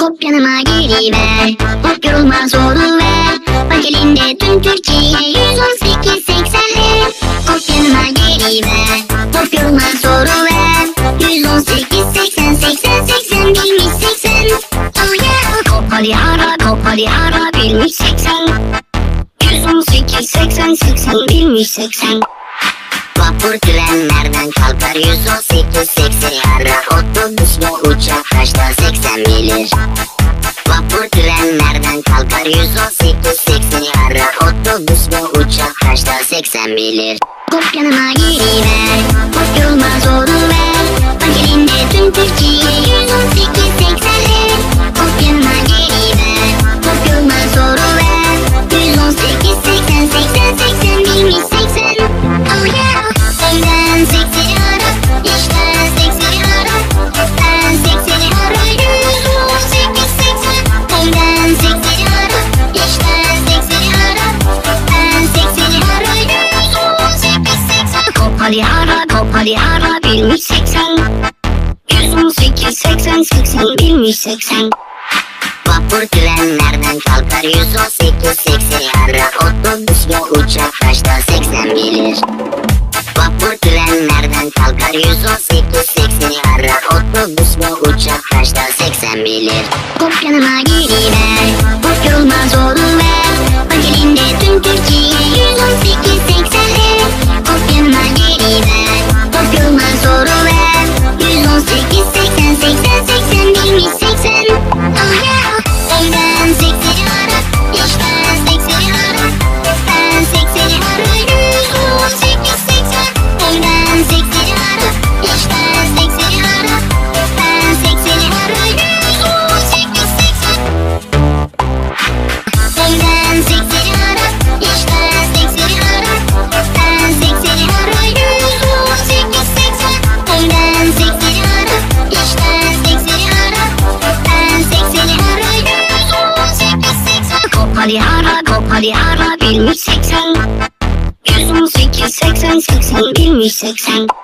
Hop yanıma geliver, hop yorulma zoru ver. Bak elinde tüm Türkiye 118-80'le. Hop yanıma geliver, hop yorulma zoru ver. 118-80-80-80 bilmiş 80. Oh yeah. Hop hadi ara, hop hadi ara bilmiş 80. 118-80-80 bilmiş 80. Vapur trenlerden kalkar 118-80'i ara. Otobüs ve uçak kaçta 80 bilir. Vapur trenlerden kalkar 118-80'i ara. Otobüs ve uçak kaçta 80 bilir. Hop yanıma geliver, hop yorulma zoru ver. Bak elinde tüm Türkiye 118-80'le. Hop yanıma geliver, hop yorulma zoru ver. 118-80-80-80 bilmiş 80. Oh yeah. Ben 80'i ara, işte 80'i ara. Ben 80'i ara, 118-80. Ben 80'i ara, işte 80'i ara. Ben 80'i ara, 118-80. Hop hadi ara, hop hadi ara bilmiş 80. 118-80-80 bilmiş 80. Vapur trenlerden kalkar 118-80'i ara. Otobüs ve uçak kaçta 80 bilir. Vapur trenlerden kalkar 118-80'i ara. Otobüs ve uçak kaçta 80 bilir. Hop yanıma geliver, hop yorulma zoru ver. Bak elinde tüm Türkiye 118-80'le. Hop yanıma geliver, hop yorulma zoru ver. 118-80-80-80 bilmiş 80. Oh yeah. Ben 80'i ara, işte 80'i ara. Ben 80'i ara, 118-80. Ben 80'i ara, işte 80'i ara. Ben 80'i ara, 118-80. Ben 80'i ara, işte 80'i ara. Ben 80'i ara, 118-80. Ben 80'i ara, işte 80'i ara. Ben 80'i ara, 118-80. Hop hadi ara, hop hadi ara bilmiş 80. 118-80-80 bilmiş 80.